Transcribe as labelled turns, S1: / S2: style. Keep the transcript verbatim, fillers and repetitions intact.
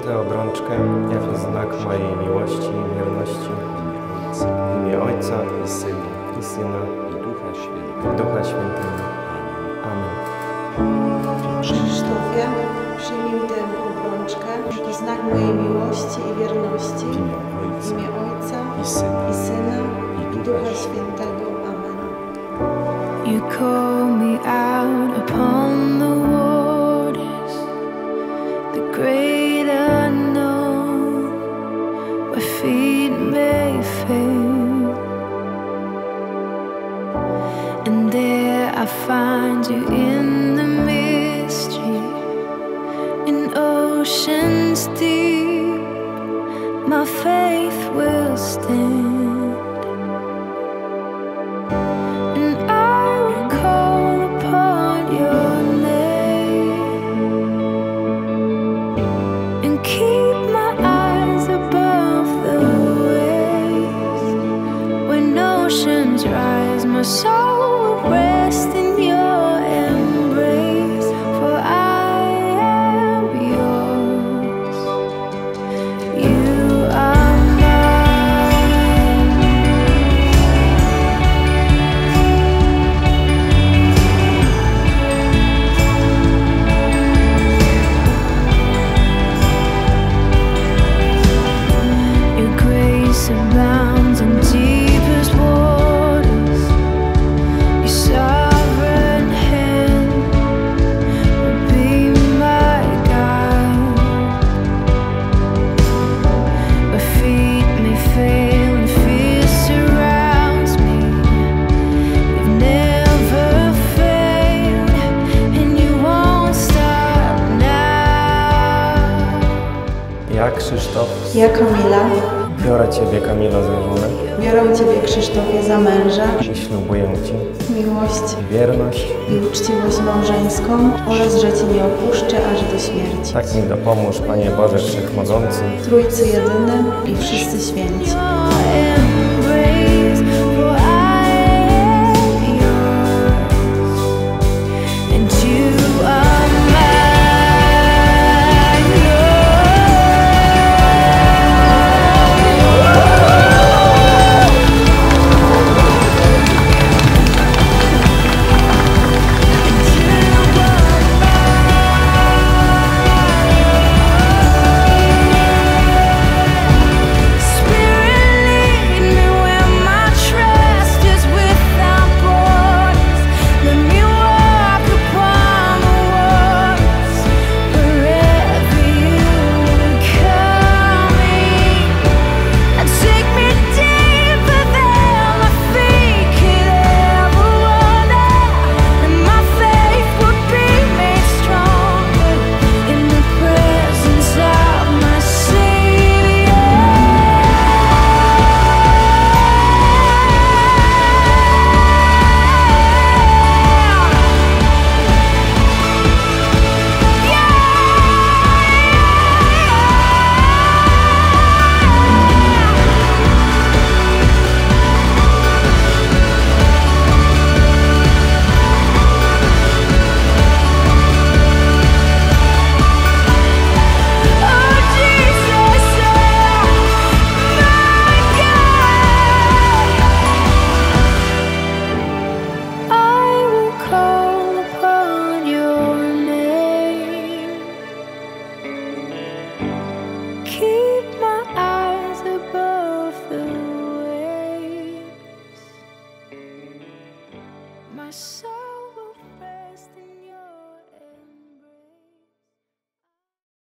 S1: tę obrączkę jako znak mojej miłości i wierności w imię Ojca i Syna i Syna i Ducha Świętego. Amen.
S2: Krzysztofie, przyjmij tę obrączkę jako znak mojej miłości i wierności w imię Ojca i Syna i Ducha Świętego. Amen.
S3: You call me out upon the waters, the great unknown, where feet may fail, and there I find you in the mystery, in oceans deep, my faith will stand. My soul will rest in your embrace, for I am yours. You are mine. Your grace abounds in deepest waters.
S1: Ja, Krzysztof,
S2: Ja, Kamila,
S1: biorę Ciebie, Kamilo, za żonę
S2: biorę Ciebie, Krzysztofie, za męża,
S1: i ślubuję Ci
S2: miłość
S1: wierność.
S2: i uczciwość małżeńską oraz, że Cię nie opuszczę aż do śmierci.
S1: Tak mi dopomóż, Panie Boże Wszechmogący,
S2: Trójcy jedyny i wszyscy święci.